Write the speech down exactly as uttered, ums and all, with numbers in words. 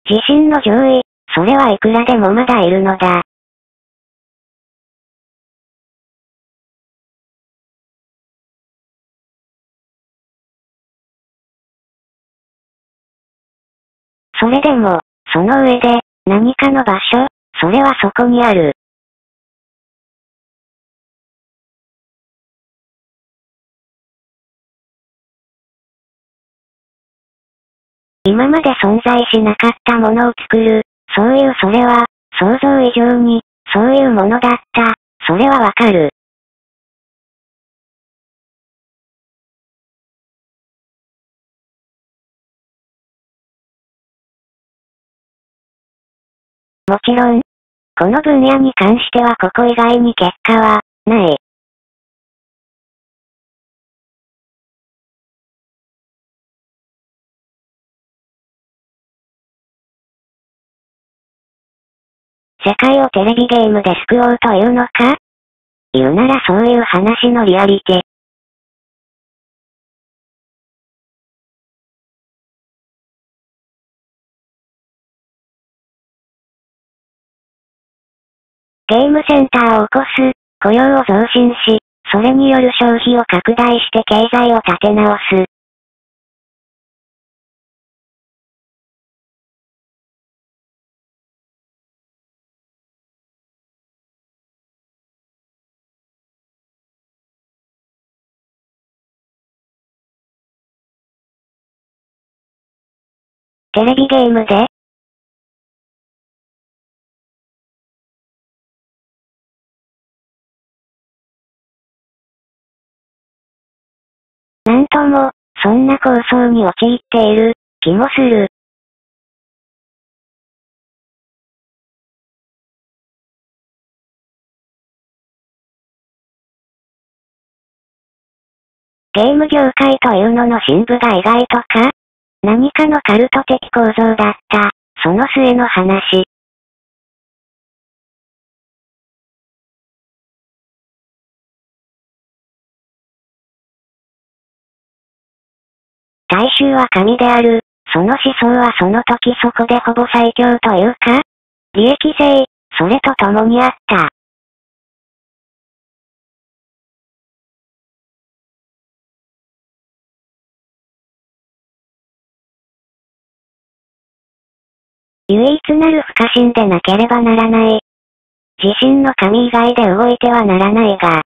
自身の上位、それはいくらでもまだいるのだ。それでも、その上で、何かの場所、それはそこにある。今まで存在しなかったものを作る、そういうそれは、想像以上に、そういうものだった、それはわかる。もちろん、この分野に関してはここ以外に結果は、ない。世界をテレビゲームで救おうというのか？言うならそういう話のリアリティ。ゲームセンターを起こす、雇用を増進し、それによる消費を拡大して経済を立て直す。テレビゲームで？なんとも、そんな構想に陥っている、気もする。ゲーム業界というのの深部が意外とか？何かのカルト的構造だった、その末の話。大衆は神である、その思想はその時そこでほぼ最強というか、利益性、それと共にあった。唯一なる不可侵でなければならない。自身の神以外で動いてはならないが、